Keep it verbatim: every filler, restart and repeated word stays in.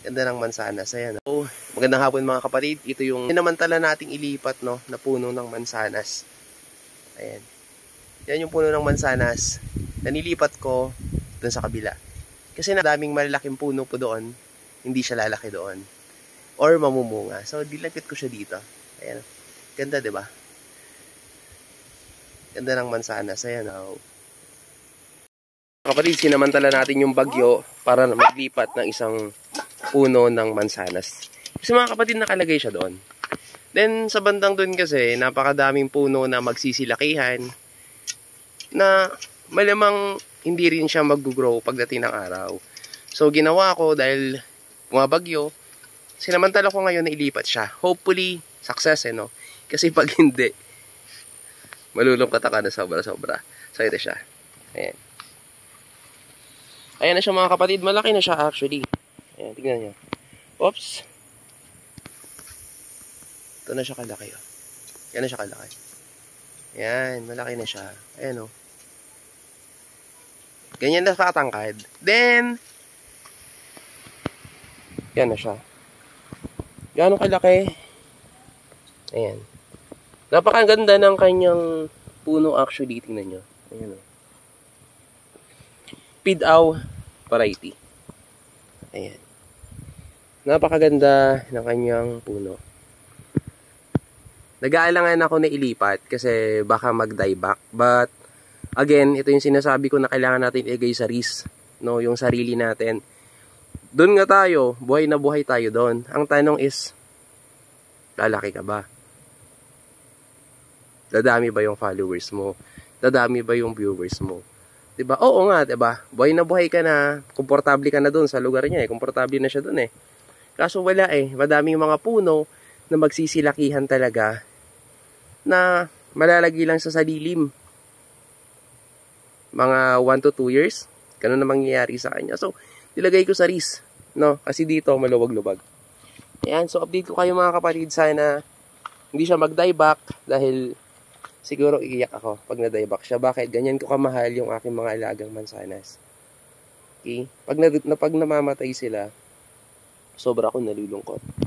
Ganda ng mansanas. Ayan. So, magandang hapon mga kapatid. Ito yung sinamantala nating ilipat, no, na puno ng mansanas. Ayan. Yan yung puno ng mansanas na nilipat ko dun sa kabila. Kasi na daming malalaking puno po doon, hindi siya lalaki doon. Or mamumunga. So, dilagit ko siya dito. Ayan. Ganda, di ba? Ganda ng mansanas. Ayan, oh. Kapatid, sinamantala natin yung bagyo para maglipat ng isang puno ng mansanas. Kasi mga kapatid, nakalagay siya doon. Then, sa bandang doon kasi, napakadaming puno na magsisilakihan na malamang hindi rin siya mag-grow pagdating ng araw. So, ginawa ko dahil bumabagyo, sinamantala ko ngayon na ilipat siya. Hopefully, success, eh, no? Kasi pag hindi, malulungkot ka na sobra-sobra. So, ito siya. Ayan. Ayan na siya mga kapatid. Malaki na siya actually. Ayan, tignan nyo. Oops. Ito na siya kalaki. Oh. Yan na siya kalaki. Ayan, malaki na siya. Ayan o. Oh. Ganyan na katangkad. Then, yan na siya. Gano'ng kalaki? Ayan. Napakaganda ng kanyang puno actually. Tingnan nyo. Ayan o. Pidaw variety. Ayan. Napakaganda ng kanyang puno. Nag-aalangan ako na ilipat kasi baka mag-dieback. But, again, ito yung sinasabi ko na kailangan natin ilagay sa risk. No? Yung sarili natin. Doon nga tayo, buhay na buhay tayo doon. Ang tanong is, lalaki ka ba? Dadami ba yung followers mo? Dadami ba yung viewers mo? Diba? Oo nga, diba? Buhay na buhay ka na, komportable ka na doon sa lugar niya eh. Komportable na siya doon eh. Kaso wala eh. Madaming mga puno na magsisilakihan talaga na malalagi lang sa salilim. Mga one to two years. Ganun na mangyayari sa kanya. So, nilagay ko sa risk. No? Kasi dito, maluwag-luwag. Ayan. So, update ko kayo mga kapatid. Sana hindi siya mag-dieback dahil siguro iiyak ako pag na-dieback siya. Bakit? Ganyan ko kamahal yung aking mga alagang mansanas. Okay? Pag, na, na, pag namamatay sila, sobra akong nalulungkot.